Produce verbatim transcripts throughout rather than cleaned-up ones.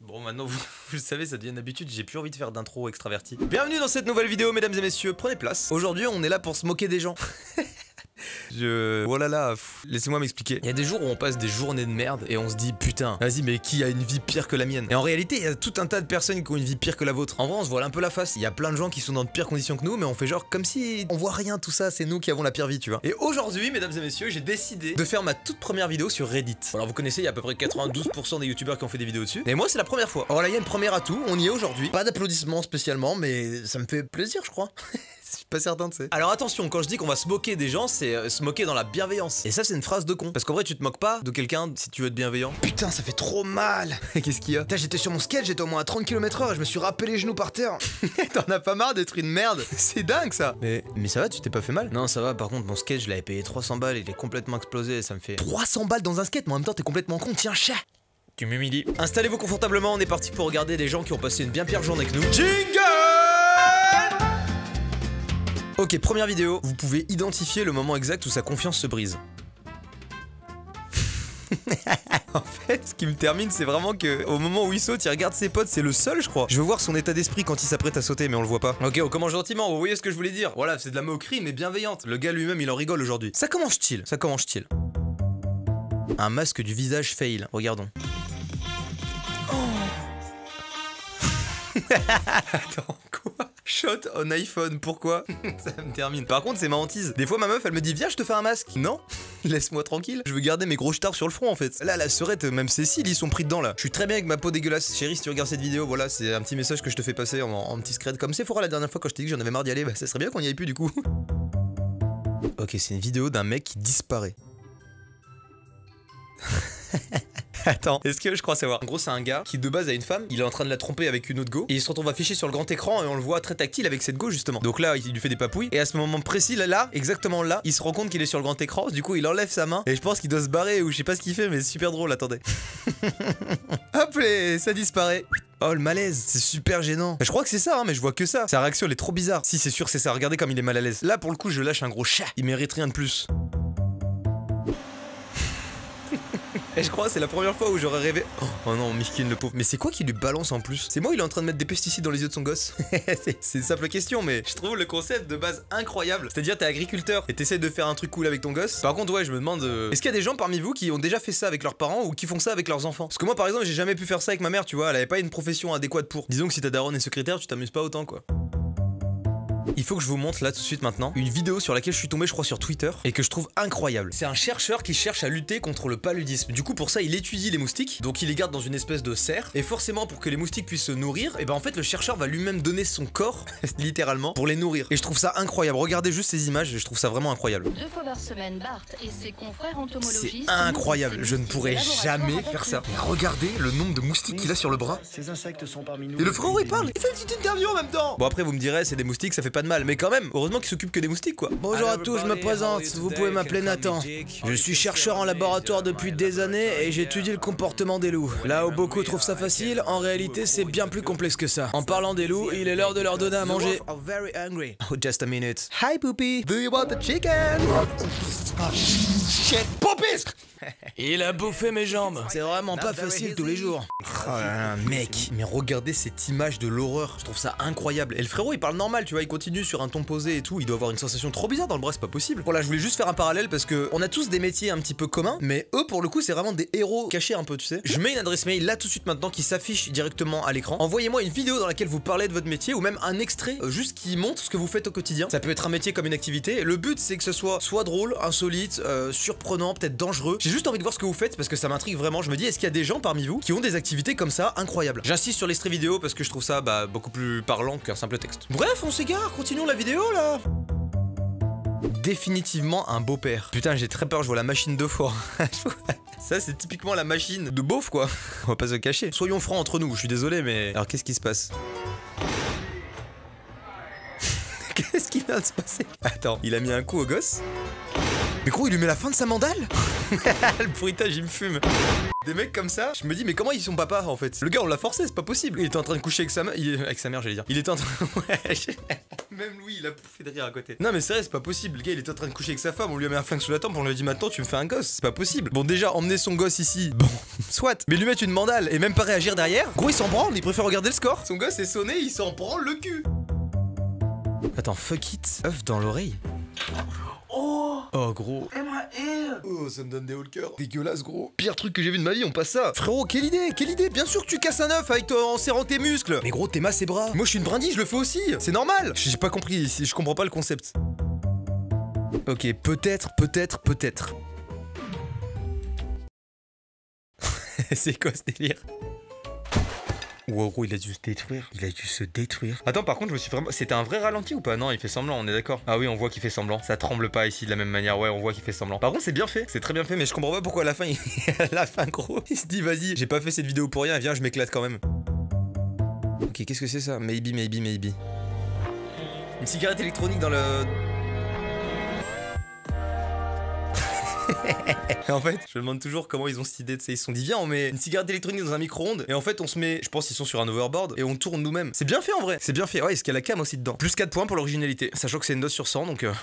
Bon, maintenant vous, vous le savez, ça devient une habitude, j'ai plus envie de faire d'intro extraverti. Bienvenue dans cette nouvelle vidéo, mesdames et messieurs, prenez place. Aujourd'hui, on est là pour se moquer des gens. Je... Oh là là, laissez-moi m'expliquer. Il y a des jours où on passe des journées de merde et on se dit putain, vas-y mais qui a une vie pire que la mienne? Et en réalité, il y a tout un tas de personnes qui ont une vie pire que la vôtre. En vrai, on se voile un peu la face. Il y a plein de gens qui sont dans de pires conditions que nous, mais on fait genre comme si on voit rien, tout ça, c'est nous qui avons la pire vie, tu vois. Et aujourd'hui, mesdames et messieurs, j'ai décidé de faire ma toute première vidéo sur Reddit. Alors vous connaissez, il y a à peu près quatre-vingt-douze pour cent des youtubeurs qui ont fait des vidéos dessus. Et moi, c'est la première fois. Alors là, il y a une première atout, on y est aujourd'hui. Pas d'applaudissements spécialement, mais ça me fait plaisir, je crois. Je suis pas certain, tu sais. Alors attention, quand je dis qu'on va se moquer des gens, c'est euh, se moquer dans la bienveillance. Et ça, c'est une phrase de con. Parce qu'en vrai, tu te moques pas de quelqu'un si tu veux être bienveillant. Putain, ça fait trop mal. Qu'est-ce qu'il y a? Putain, j'étais sur mon skate, j'étais au moins à trente kilomètres heure et je me suis râpé les genoux par terre. T'en as pas marre d'être une merde? C'est dingue ça. Mais, mais ça va, tu t'es pas fait mal? Non, ça va, par contre, mon skate, je l'avais payé trois cents balles, il est complètement explosé, ça me fait... trois cents balles dans un skate, mais en même temps, t'es complètement con, tiens, chat. Tu m'humilies. Installez-vous confortablement, on est parti pour regarder des gens qui ont passé une bien pire journée que nous. Jingle! Ok, première vidéo, vous pouvez identifier le moment exact où sa confiance se brise. En fait, ce qui me termine, c'est vraiment que au moment où il saute, il regarde ses potes, c'est le seul, je crois. Je veux voir son état d'esprit quand il s'apprête à sauter, mais on le voit pas. Ok, on commence gentiment, vous voyez ce que je voulais dire. Voilà, c'est de la moquerie, mais bienveillante. Le gars lui-même, il en rigole aujourd'hui. Ça commence chill, ça commence chill. Un masque du visage fail, regardons. Oh. Attends, quoi? Shot on iPhone, pourquoi? Ça me termine. Par contre, c'est ma hantise. Des fois, ma meuf, elle me dit, viens, je te fais un masque. Non, laisse-moi tranquille. Je veux garder mes gros stars sur le front, en fait. Là, la sœurette, même Cécile, ils sont pris dedans, là. Je suis très bien avec ma peau dégueulasse. Chérie, si tu regardes cette vidéo, voilà, c'est un petit message que je te fais passer en, en petit scred. Comme Sephora la dernière fois quand je t'ai dit que j'en avais marre d'y aller, bah, ça serait bien qu'on y aille plus, du coup. Ok, c'est une vidéo d'un mec qui disparaît. Attends, est-ce que je crois savoir? En gros, c'est un gars qui de base a une femme, il est en train de la tromper avec une autre go, et il se retrouve affiché sur le grand écran et on le voit très tactile avec cette go justement. Donc là, il lui fait des papouilles, et à ce moment précis, là, là, exactement là, il se rend compte qu'il est sur le grand écran, du coup, il enlève sa main, et je pense qu'il doit se barrer ou je sais pas ce qu'il fait, mais c'est super drôle, attendez. Hop, et ça disparaît. Oh le malaise, c'est super gênant. Bah, je crois que c'est ça, hein, mais je vois que ça. Sa réaction elle est trop bizarre. Si c'est sûr c'est ça, regardez comme il est mal à l'aise. Là pour le coup je lâche un gros chat. Il mérite rien de plus. Et je crois que c'est la première fois où j'aurais rêvé. Oh, oh non, Mishkin le pauvre. Mais c'est quoi qui lui balance en plus? C'est moi, il est en train de mettre des pesticides dans les yeux de son gosse. C'est une simple question, mais je trouve le concept de base incroyable. C'est-à-dire, t'es agriculteur et t'essaies de faire un truc cool avec ton gosse. Par contre, ouais, je me demande. Euh, Est-ce qu'il y a des gens parmi vous qui ont déjà fait ça avec leurs parents ou qui font ça avec leurs enfants? Parce que moi, par exemple, j'ai jamais pu faire ça avec ma mère, tu vois. Elle avait pas une profession adéquate pour. Disons que si ta daronne est secrétaire, tu t'amuses pas autant, quoi. Il faut que je vous montre là tout de suite maintenant une vidéo sur laquelle je suis tombé je crois sur Twitter et que je trouve incroyable. C'est un chercheur qui cherche à lutter contre le paludisme. Du coup pour ça il étudie les moustiques, donc il les garde dans une espèce de serre et forcément pour que les moustiques puissent se nourrir, et ben en fait le chercheur va lui-même donner son corps littéralement pour les nourrir. Et je trouve ça incroyable. Regardez juste ces images, je trouve ça vraiment incroyable. Deux fois par semaine, Bart et ses confrères entomologistes. C'est incroyable, je ne pourrais jamais faire ça. Mais regardez le nombre de moustiques qu'il a sur le bras. Ces insectes sont parmi nous. Et le frérot il parle, il fait une petite interview en même temps. Bon après vous me direz c'est des moustiques, ça fait pas de mal, mais quand même, heureusement qu'il s'occupe que des moustiques quoi. Bonjour à tous, je me présente, vous pouvez m'appeler Nathan. Je suis chercheur en laboratoire depuis des années et j'étudie le comportement des loups. Là où beaucoup trouvent ça facile, en réalité c'est bien plus complexe que ça. En parlant des loups, il est l'heure de leur donner à manger. Oh, just a minute. Hi Poopy, do you want the chicken? Oh shit, Poopy! Il a bouffé mes jambes. C'est vraiment pas facile tous les jours. Oh là là, mec. Mais regardez cette image de l'horreur. Je trouve ça incroyable. Et le frérot, il parle normal, tu vois. Il continue sur un ton posé et tout. Il doit avoir une sensation trop bizarre dans le bras, c'est pas possible. Voilà, je voulais juste faire un parallèle parce que on a tous des métiers un petit peu communs, mais eux, pour le coup, c'est vraiment des héros cachés un peu, tu sais. Je mets une adresse mail là tout de suite maintenant qui s'affiche directement à l'écran. Envoyez-moi une vidéo dans laquelle vous parlez de votre métier ou même un extrait euh, juste qui montre ce que vous faites au quotidien. Ça peut être un métier comme une activité. Le but, c'est que ce soit soit drôle, insolite, euh, surprenant, peut-être dangereux. J'ai juste envie de voir ce que vous faites parce que ça m'intrigue vraiment. Je me dis, est-ce qu'il y a des gens parmi vous qui ont des activités comme ça incroyables? J'insiste sur l'extrait vidéo parce que je trouve ça bah, beaucoup plus parlant qu'un simple texte. Bref, on s'égare, continuons la vidéo là. Définitivement un beau-père. Putain, j'ai très peur, je vois la machine deux fois. Ça, c'est typiquement la machine de beauf quoi. On va pas se cacher. Soyons francs entre nous, je suis désolé, mais. Alors, qu'est-ce qui se passe? Qu'est-ce qui vient de se passer? Attends, il a mis un coup au gosse? Mais gros, il lui met la fin de sa mandale. Le bruitage, il me fume. Des mecs comme ça, je me dis mais comment ils sont papa en fait? Le gars on l'a forcé, c'est pas possible. Il était en train de coucher avec sa mère, il... avec sa mère j'allais dire. Il était en train... Ouais, même lui il a pouffé de rire à côté. Non mais c'est vrai, c'est pas possible. Le gars il était en train de coucher avec sa femme, on lui a mis un flingue sous la tempe, on lui a dit maintenant tu me fais un gosse. C'est pas possible. Bon déjà emmener son gosse ici, bon soit. Mais lui mettre une mandale et même pas réagir derrière. Gros il s'en branle, il préfère regarder le score. Son gosse est sonné, il s'en branle le cul. Attends, fuck it, œuf dans l'oreille. Oh, oh gros. Oh ça me donne des hauts le cœur. Dégueulasse gros. Pire truc que j'ai vu de ma vie, on passe ça. Frérot, quelle idée, quelle idée. Bien sûr que tu casses un œuf avec toi en serrant tes muscles. Mais gros, t'es masse et bras. Moi je suis une brindille, je le fais aussi. C'est normal. J'ai pas compris, je comprends pas le concept. Ok, peut-être, peut-être, peut-être. C'est quoi ce délire? Wow gros il a dû se détruire, il a dû se détruire. Attends par contre je me suis vraiment... C'était un vrai ralenti ou pas? Non il fait semblant, on est d'accord. Ah oui on voit qu'il fait semblant, ça tremble pas ici de la même manière. Ouais on voit qu'il fait semblant. Par contre c'est bien fait, c'est très bien fait. Mais je comprends pas pourquoi à la fin il... à la fin gros il se dit vas-y j'ai pas fait cette vidéo pour rien, viens je m'éclate quand même. Ok qu'est-ce que c'est ça? Maybe maybe maybe. Une cigarette électronique dans le... En fait, je me demande toujours comment ils ont cette idée de ça. Ils se sont dit, viens, on met une cigarette électronique dans un micro-ondes. Et en fait, on se met, je pense qu'ils sont sur un overboard. Et on tourne nous-mêmes. C'est bien fait en vrai. C'est bien fait. Ouais, est-ce qu'il y a la cam aussi dedans? Plus quatre points pour l'originalité. Sachant que c'est une dose sur cent, donc. Euh...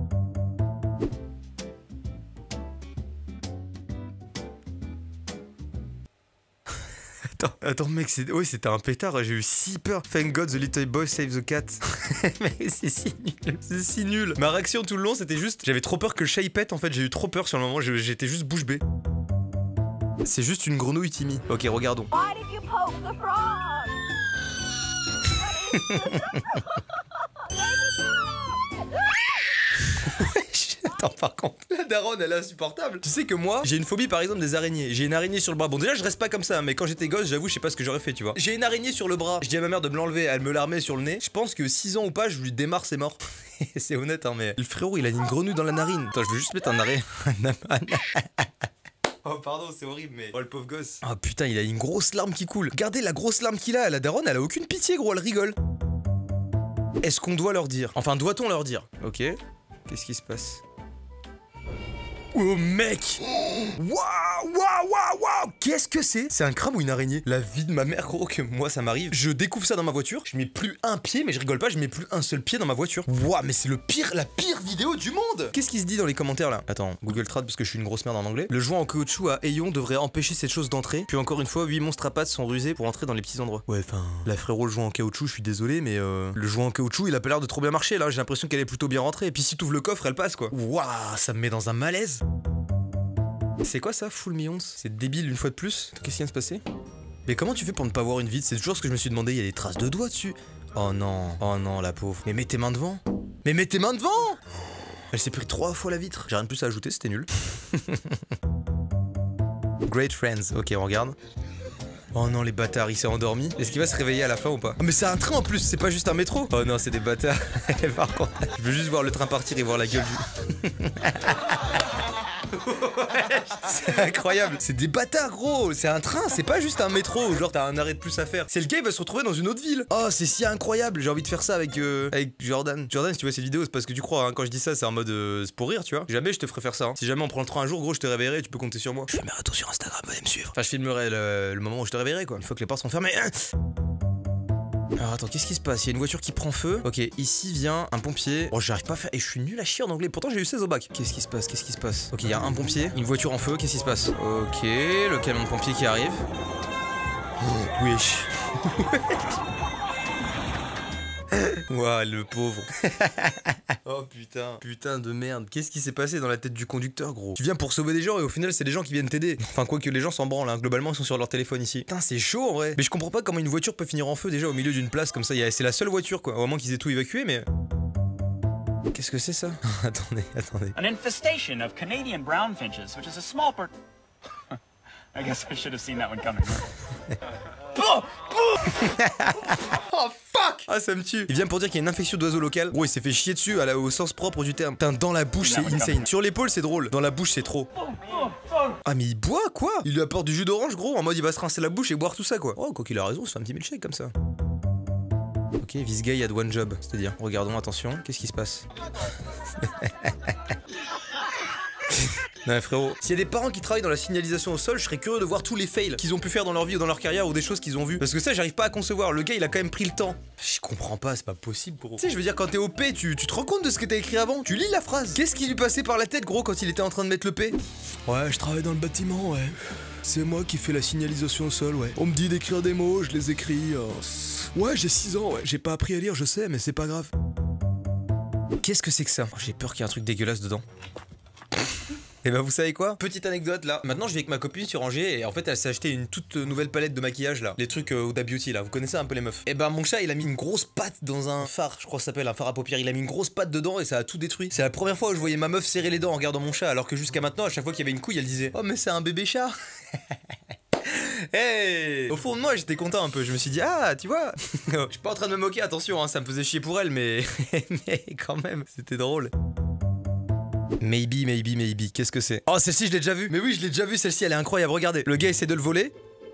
Attends, attends mec, c'est... Oui c'était un pétard, j'ai eu si peur. Thank God the little boy save the cat. Mais c'est si nul, c'est si nul. Ma réaction tout le long c'était juste, j'avais trop peur que le chat il pète en fait, j'ai eu trop peur sur le moment, j'étais juste bouche bée. C'est juste une grenouille Timmy. Ok regardons. Why did you poke the frog? Attends par contre, la daronne elle est insupportable. Tu sais que moi j'ai une phobie par exemple des araignées. J'ai une araignée sur le bras. Bon déjà je reste pas comme ça, mais quand j'étais gosse j'avoue je sais pas ce que j'aurais fait tu vois. J'ai une araignée sur le bras. Je dis à ma mère de me l'enlever, elle me la remet sur le nez. Je pense que six ans ou pas je lui démarre c'est mort. C'est honnête hein mais le frérot il a une grenouille dans la narine. Attends je veux juste mettre un arrêt. Oh pardon c'est horrible mais... Oh le pauvre gosse. Oh putain il a une grosse larme qui coule. Regardez la grosse larme qu'il a. La daronne elle a aucune pitié gros, elle rigole. Est-ce qu'on doit leur dire? Enfin doit-on leur dire? Ok. Qu'est-ce qui se passe? Oh mec! Waouh, waouh, waouh, waouh! Qu'est-ce que c'est? C'est un crabe ou une araignée? La vie de ma mère, gros, que moi ça m'arrive. Je découvre ça dans ma voiture, je mets plus un pied, mais je rigole pas, je mets plus un seul pied dans ma voiture. Waouh, mais c'est le pire, la pire vidéo du monde! Qu'est-ce qui se dit dans les commentaires là? Attends, Google Trad parce que je suis une grosse merde en anglais. Le joint en caoutchouc à Aeon devrait empêcher cette chose d'entrer. Puis encore une fois, huit monstres à pattes sont rusés pour entrer dans les petits endroits. Ouais, enfin, la frérot, le joint en caoutchouc, je suis désolé, mais euh, le joint en caoutchouc, il a pas l'air de trop bien marcher là. J'ai l'impression qu'elle est plutôt bien rentrée. Et puis si t'ouvres le coffre, elle passe quoi. Waouh, ça me met dans un malaise. C'est quoi ça, full millions? C'est débile une fois de plus. Qu'est-ce qui vient de se passer? Mais comment tu fais pour ne pas voir une vide? C'est toujours ce que je me suis demandé, il y a des traces de doigts dessus. Oh non, oh non la pauvre. Mais mets tes mains devant. Mais mets tes mains devant. Elle s'est pris trois fois la vitre. J'ai rien de plus à ajouter, c'était nul. Great Friends, ok on regarde. Oh non les bâtards, il s'est endormi. Est-ce qu'il va se réveiller à la fin ou pas? Oh mais c'est un train en plus, c'est pas juste un métro. Oh non c'est des bâtards. Par contre, je veux juste voir le train partir et voir la gueule du... C'est incroyable. C'est des bâtards gros. C'est un train, c'est pas juste un métro. Genre t'as un arrêt de plus à faire. C'est le gars il va se retrouver dans une autre ville. Oh c'est si incroyable. J'ai envie de faire ça avec euh, avec Jordan. Jordan si tu vois cette vidéo c'est parce que tu crois hein. Quand je dis ça c'est en mode euh, c'est pour rire tu vois. Jamais je te ferai faire ça hein. Si jamais on prend le train un jour gros je te réveillerai. Tu peux compter sur moi. Je filmerai tout sur Instagram, venez me suivre. Enfin je filmerai le, le moment où je te réveillerai quoi. Une fois que les portes sont fermées. Alors attends, qu'est-ce qui se passe? Il y a une voiture qui prend feu. Ok, ici vient un pompier. Oh, j'arrive pas à faire. Et je suis nul à chier en anglais. Pourtant, j'ai eu seize au bac. Qu'est-ce qui se passe? Qu'est-ce qui se passe? Ok, il y a un pompier, une voiture en feu. Qu'est-ce qui se passe? Ok, le camion de pompier qui arrive. Oh, wesh. Ouah, le pauvre. Oh putain, putain de merde. Qu'est-ce qui s'est passé dans la tête du conducteur, gros? Tu viens pour sauver des gens et au final, c'est des gens qui viennent t'aider. Enfin, quoi que les gens s'en branlent, hein. Globalement, ils sont sur leur téléphone ici. Putain, c'est chaud en vrai. Mais je comprends pas comment une voiture peut finir en feu déjà au milieu d'une place comme ça. C'est la seule voiture, quoi. Au moins qu'ils aient tout évacué, mais. Qu'est-ce que c'est ça? Attendez, attendez. An infestation of Canadian brown finches, which is a small part. I guess I should have seen that one coming. Oh fuck! Ah ça me tue. Il vient pour dire qu'il y a une infection d'oiseaux locales. Gros il s'est fait chier dessus à la, au sens propre du terme. Putain dans la bouche c'est insane. Sur l'épaule c'est drôle. Dans la bouche c'est trop. Ah mais il boit quoi? Il lui apporte du jus d'orange gros. En mode il va se rincer la bouche et boire tout ça quoi. Oh quoi qu'il a raison, c'est un petit milkshake comme ça. Ok, this guy had one job. C'est-à-dire, regardons attention. Qu'est-ce qui se passe? Non mais frérot, s'il y a des parents qui travaillent dans la signalisation au sol, je serais curieux de voir tous les fails qu'ils ont pu faire dans leur vie ou dans leur carrière ou des choses qu'ils ont vues. Parce que ça, j'arrive pas à concevoir. Le gars, il a quand même pris le temps. Je comprends pas, c'est pas possible, gros. Tu sais, je veux dire, quand t'es O P, tu, tu te rends compte de ce que t'as écrit avant. Tu lis la phrase. Qu'est-ce qui lui passait par la tête, gros, quand il était en train de mettre le P? Ouais, je travaille dans le bâtiment, ouais. C'est moi qui fais la signalisation au sol, ouais. On me dit d'écrire des mots, je les écris. Euh... Ouais, j'ai six ans, ouais. J'ai pas appris à lire, je sais, mais c'est pas grave. Qu'est-ce que c'est que ça? oh, J'ai peur qu'il y ait un truc dégueulasse dedans. Et bah vous savez quoi? Petite anecdote là. Maintenant je vais avec ma copine sur Angers et en fait elle s'est acheté une toute nouvelle palette de maquillage là. Les trucs euh, Huda Beauty là. Vous connaissez un peu les meufs. Et bah mon chat il a mis une grosse patte dans un phare. Je crois que ça s'appelle un phare à paupières. Il a mis une grosse patte dedans et ça a tout détruit. C'est la première fois où je voyais ma meuf serrer les dents en regardant mon chat. Alors que jusqu'à maintenant à chaque fois qu'il y avait une couille elle disait oh mais c'est un bébé chat. Hey. Au fond de moi j'étais content un peu. Je me suis dit ah tu vois. Je suis pas en train de me moquer attention hein, ça me faisait chier pour elle mais, mais quand même c'était drôle. Maybe, maybe, maybe, qu'est-ce que c'est? Oh celle-ci je l'ai déjà vue. Mais oui je l'ai déjà vue celle-ci, elle est incroyable, regardez. Le gars essaie de le voler.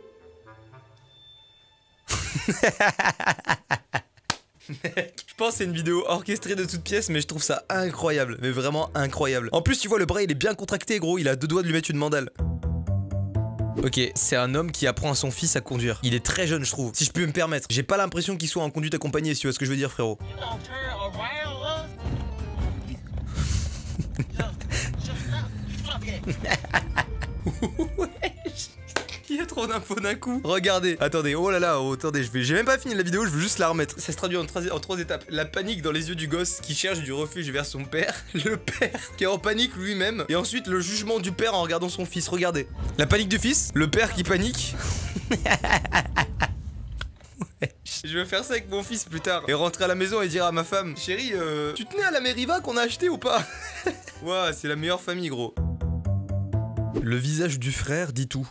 Je pense que c'est une vidéo orchestrée de toutes pièces mais je trouve ça incroyable. Mais vraiment incroyable. En plus tu vois le bras il est bien contracté gros, il a deux doigts de lui mettre une mandale. Ok, c'est un homme qui apprend à son fils à conduire. Il est très jeune je trouve, si je peux me permettre. J'ai pas l'impression qu'il soit en conduite accompagnée si tu vois ce que je veux dire frérot. Il y a trop d'infos d'un coup. Regardez, attendez, oh là là, oh, attendez, je vais, j'ai même pas fini la vidéo, je veux juste la remettre. Ça se traduit en, en trois étapes. La panique dans les yeux du gosse qui cherche du refuge vers son père. Le père qui est en panique lui-même. Et ensuite le jugement du père en regardant son fils. Regardez. La panique du fils, le père qui panique. Je vais faire ça avec mon fils plus tard. Et rentrer à la maison et dire à ma femme chérie, euh, tu tenais à la Meriva qu'on a acheté ou pas? Ouah, c'est la meilleure famille gros. Le visage du frère dit tout.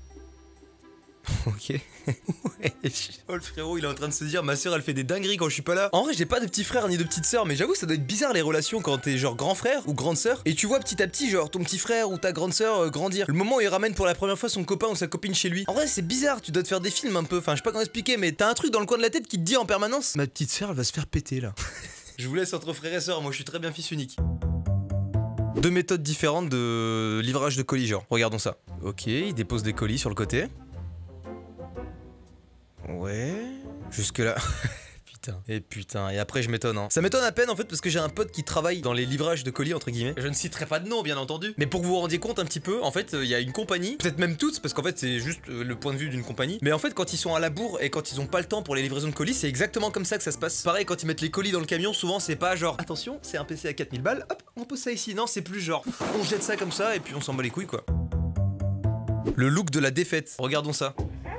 Ok. Oh le frérot il est en train de se dire ma soeur elle fait des dingueries quand je suis pas là. En vrai j'ai pas de petit frère ni de petite soeur mais j'avoue ça doit être bizarre les relations quand t'es genre grand frère ou grande soeur et tu vois petit à petit genre ton petit frère ou ta grande soeur euh, grandir. Le moment où il ramène pour la première fois son copain ou sa copine chez lui. En vrai c'est bizarre, tu dois te faire des films un peu, enfin je sais pas comment expliquer mais t'as un truc dans le coin de la tête qui te dit en permanence ma petite soeur elle va se faire péter là. Je vous laisse entre frère et soeur, moi je suis très bien fils unique. Deux méthodes différentes de livrage de colis genre, regardons ça. Ok, il dépose des colis sur le côté. Ouais, jusque là. Putain. Et putain, et après je m'étonne hein. Ça m'étonne à peine en fait parce que j'ai un pote qui travaille dans les livrages de colis entre guillemets. Je ne citerai pas de nom bien entendu. Mais pour que vous vous rendiez compte un petit peu, en fait il y a une compagnie, peut-être même toutes parce qu'en fait c'est juste le point de vue d'une compagnie. Mais en fait quand ils sont à la bourre et quand ils ont pas le temps pour les livraisons de colis, c'est exactement comme ça que ça se passe. Pareil quand ils mettent les colis dans le camion, souvent c'est pas genre attention c'est un P C à quatre mille balles, hop on pose ça ici. Non c'est plus genre on jette ça comme ça et puis on s'en bat les couilles quoi. Le look de la défaite, regardons ça.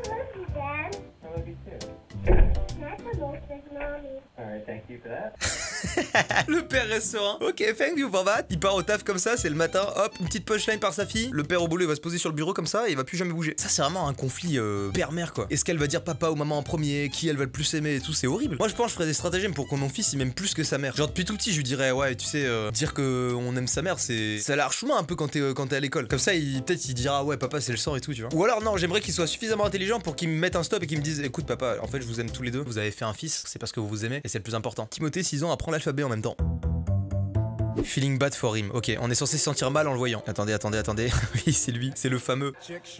Le père reste serein. Ok, thank you for that. Il part au taf comme ça, c'est le matin, hop, une petite punchline par sa fille. Le père au boulot, il va se poser sur le bureau comme ça et il va plus jamais bouger. Ça, c'est vraiment un conflit euh, père-mère quoi. Est-ce qu'elle va dire papa ou maman en premier? Qui elle va le plus aimer et tout? C'est horrible. Moi, je pense que je ferais des stratagèmes pour que mon fils il m'aime plus que sa mère. Genre, depuis tout petit, je lui dirais, ouais, tu sais, euh, dire que on aime sa mère, c'est. Ça a l'air chemin un peu quand t'es euh, quand t'es à l'école. Comme ça, il peut-être il dira, ouais, papa, c'est le sang et tout, tu vois. Ou alors, non, j'aimerais qu'il soit suffisamment intelligent pour qu'il me mette un stop et qu'il me dise, écoute, papa, en fait, je vous aime tous les deux. Vous avez fait un fils, c'est parce que vous vous aimez et c'est le plus important. Timothée, six ans, apprend l'alphabet en même temps. Feeling bad for him. Ok, on est censé se sentir mal en le voyant. Attendez, attendez, attendez. Oui, c'est lui, c'est le fameux.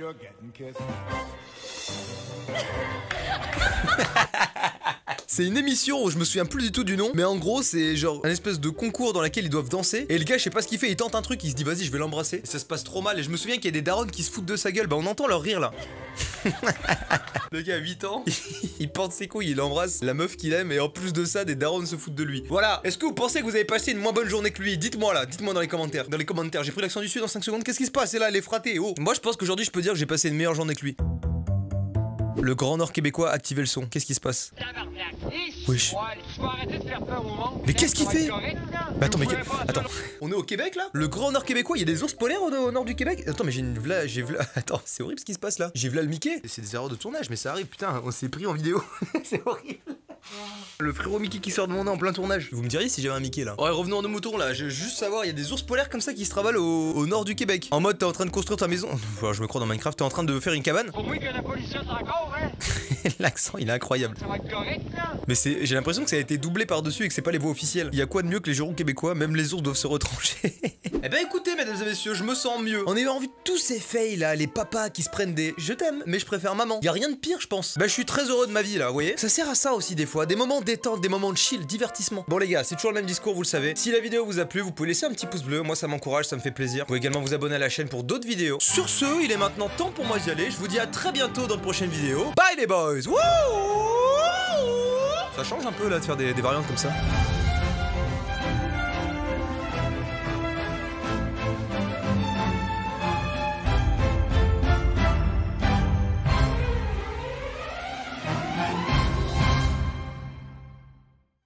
C'est une émission où je me souviens plus du tout du nom, mais en gros c'est genre un espèce de concours dans lequel ils doivent danser. Et le gars, je sais pas ce qu'il fait, il tente un truc, il se dit vas-y, je vais l'embrasser. Et ça se passe trop mal. Et je me souviens qu'il y a des darons qui se foutent de sa gueule. Bah on entend leur rire là. Le gars a huit ans, il porte ses couilles, il embrasse la meuf qu'il aime et en plus de ça, des darons se foutent de lui. Voilà. Est-ce que vous pensez que vous avez passé une moins bonne journée que lui? Dites-moi là, dites-moi dans les commentaires. Dans les commentaires, j'ai pris l'accent du sud en cinq secondes. Qu'est-ce qui se passe? Et là, les fratés. Oh. Moi, je pense qu'aujourd'hui, je peux dire que j'ai passé une meilleure journée que lui. Le Grand Nord québécois, activez le son. Qu'est-ce qui se passe? Wesh. Mais qu'est-ce qu'il fait? Bah attends, mais attends, on est au Québec là? Le Grand Nord québécois, il y a des ours polaires au, au nord du Québec? Attends, mais j'ai une vla, j'ai vla. Attends, c'est horrible ce qui se passe là. J'ai vla le Mickey. C'est des erreurs de tournage, mais ça arrive, putain, on s'est pris en vidéo. C'est horrible. Le frérot Mickey qui sort de mon nez en plein tournage. Vous me diriez si j'avais un Mickey là. Ouais, revenons à nos moutons là. Je veux juste savoir, il y a des ours polaires comme ça qui se travaillent au, au nord du Québec. En mode, t'es en train de construire ta maison. Enfin, je me crois dans Minecraft, t'es en train de faire une cabane. Pour moi que la pollution c'est encore, hein. L'accent, il est incroyable. Ça va être correct là. Mais c'est, j'ai l'impression que ça a été doublé par-dessus et que c'est pas les voix officielles. Il y a quoi de mieux que les jurons québécois? Même les ours doivent se retrancher. Eh ben écoutez mesdames et messieurs, je me sens mieux. En ayant vu tous ces fails là, les papas qui se prennent des je t'aime mais je préfère maman. Y a rien de pire je pense. Bah je suis très heureux de ma vie là, vous voyez. Ça sert à ça aussi des fois, des moments détente, des moments de chill, divertissement. Bon les gars, c'est toujours le même discours, vous le savez. Si la vidéo vous a plu, vous pouvez laisser un petit pouce bleu, moi ça m'encourage, ça me fait plaisir. Vous pouvez également vous abonner à la chaîne pour d'autres vidéos. Sur ce, il est maintenant temps pour moi d'y aller. Je vous dis à très bientôt dans de prochaines vidéos. Bye les boys. Wouh. Ça change un peu là de faire des, des variantes comme ça.